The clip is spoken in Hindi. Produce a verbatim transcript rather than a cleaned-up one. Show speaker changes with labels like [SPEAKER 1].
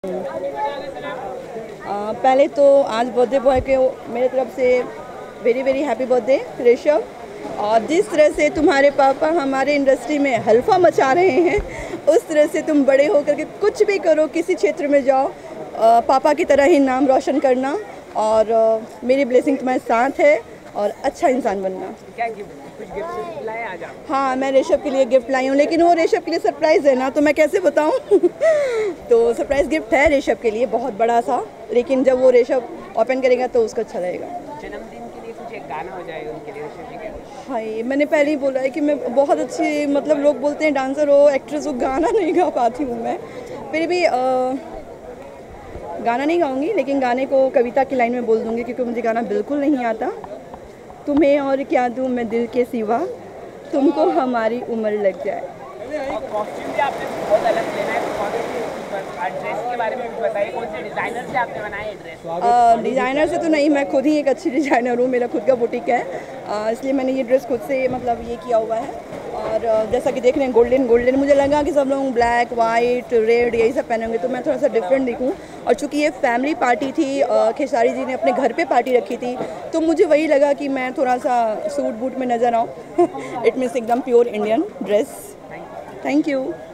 [SPEAKER 1] आ, पहले तो आज बर्थडे बॉय के मेरे तरफ से very very happy birthday Rishabh. और जिस तरह से तुम्हारे पापा हमारे इंडस्ट्री में हल्फा मचा रहे हैं, उस तरह से तुम बड़े होकर के कुछ भी करो, किसी क्षेत्र में जाओ, आ, पापा की तरह ही नाम रोशन करना। और आ, मेरी ब्लेसिंग तुम्हारे साथ है और अच्छा इंसान बनना।
[SPEAKER 2] क्या गिफ्ट, कुछ गिफ्ट लाए आज आप?
[SPEAKER 1] हाँ, मैं ऋषभ के लिए गिफ्ट लाई हूँ, लेकिन वो ऋषभ के लिए सरप्राइज़ है ना, तो मैं कैसे बताऊँ। तो सरप्राइज़ गिफ्ट है ऋषभ के लिए बहुत बड़ा सा, लेकिन जब वो ऋषभ ओपन करेगा तो उसको अच्छा लगेगा।
[SPEAKER 2] जन्मदिन के लिए कुछ एक गाना हो जाएगा उनके लिए ऋषभ जी के?
[SPEAKER 1] हाय, मैंने पहले ही बोला है कि मैं बहुत अच्छी, मतलब लोग बोलते हैं डांसर हो, एक्ट्रेस हो, गाना नहीं गा पाती हूँ मैं। फिर भी आ, गाना नहीं गाऊंगी, लेकिन गाने को कविता की लाइन में बोल दूंगी, क्योंकि मुझे गाना बिल्कुल नहीं आता। तुम्हें और क्या दूँ मैं दिल के सिवा, तुमको हमारी उम्र लग जाए।
[SPEAKER 2] और कॉस्ट्यूम भी आपने बहुत अलग लेना है, तो कौन सी ड्रेस के बारे में कुछ बताइए, कौन से डिज़ाइनर से आपने बनाया है ड्रेस?
[SPEAKER 1] डिज़ाइनर से तो नहीं, मैं खुद ही एक अच्छी डिज़ाइनर हूँ, मेरा खुद का बुटीक है, आ, इसलिए मैंने ये ड्रेस खुद से मतलब ये किया हुआ है। और आ, जैसा कि देख रहे हैं गोल्डन गोल्डन, मुझे लगा कि सब लोग ब्लैक वाइट रेड यही सब पहनेंगे, तो मैं थोड़ा सा डिफरेंट दिखूँ। और चूँकि ये फैमिली पार्टी थी, खेसारी जी ने अपने घर पे पार्टी रखी थी, तो मुझे वही लगा कि मैं थोड़ा सा सूट बूट में नज़र आऊँ। इट मीन्स एकदम pure Indian dress. Thank you.